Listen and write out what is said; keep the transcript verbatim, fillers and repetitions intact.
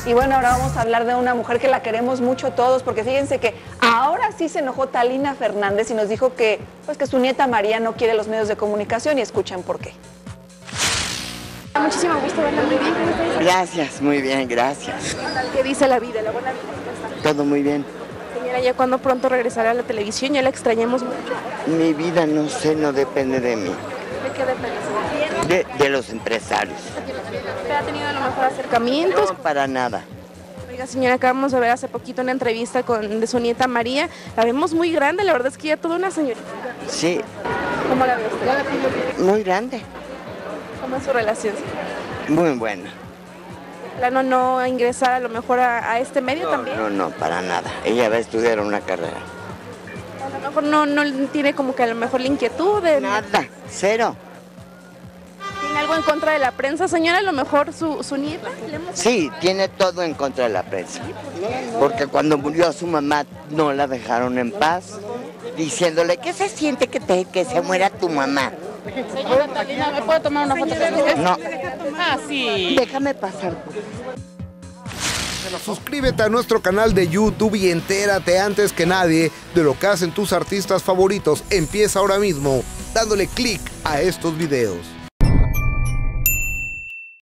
Y bueno, ahora vamos a hablar de una mujer que la queremos mucho todos, porque fíjense que ahora sí se enojó Talina Fernández y nos dijo que, pues, que su nieta María no quiere los medios de comunicación, y escuchen por qué. Muchísimo gusto verla, muy bien. ¿Cómo estás? Gracias, muy bien, gracias. ¿Qué dice la vida, la buena vida? ¿Cómo está? Todo muy bien. Señora, ¿ya cuándo pronto regresará a la televisión? Ya la extrañamos mucho. Mi vida, no sé, no depende de mí, ¿De qué depende, señora? de, de los empresarios. ¿Usted ha tenido a lo mejor acercamientos? No, para nada. Oiga, señora, acabamos de ver hace poquito una entrevista con, de su nieta María. La vemos muy grande, la verdad es que ya toda una señorita. Sí, ¿Cómo la ve usted? muy grande, ¿Cómo es su relación? muy buena. ¿Plano no ingresar a lo mejor a, a este medio No, también? no, no, para nada. Ella va a estudiar una carrera. A lo mejor no, no tiene como que a lo mejor la inquietud de... Nada, cero. ¿Tiene algo en contra de la prensa, señora? A lo mejor su, su nieta. ¿Le hemos- Sí, tiene todo en contra de la prensa. Porque cuando murió su mamá no la dejaron en paz, diciéndole, ¿qué se siente que, te, que se muera tu mamá? Señora Talina, ¿me puede tomar una foto con No, Ah, sí. déjame pasar. Suscríbete a nuestro canal de YouTube y entérate antes que nadie de lo que hacen tus artistas favoritos. Empieza ahora mismo dándole clic a estos videos.